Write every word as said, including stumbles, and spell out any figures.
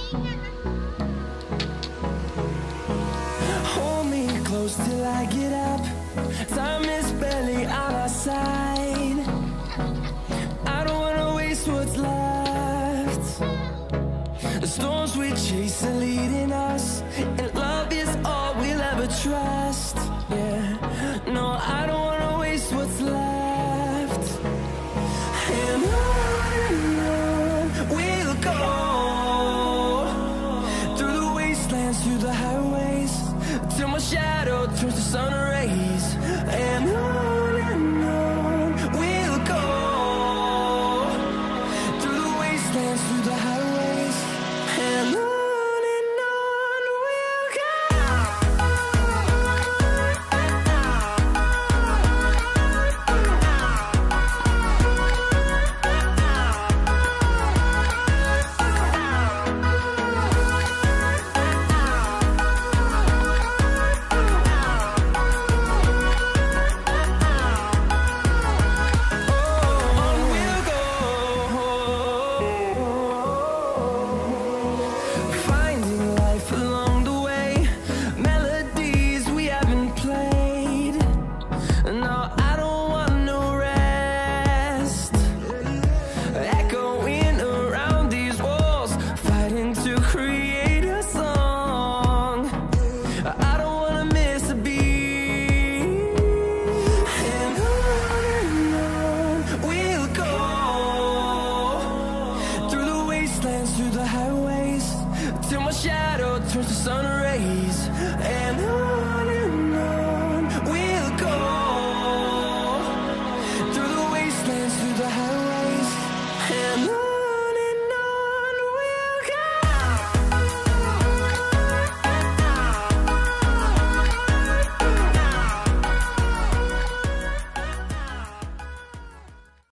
Hold me close till I get up. Time is barely on our side. I don't wanna waste what's left. The storms we chase are leading us, and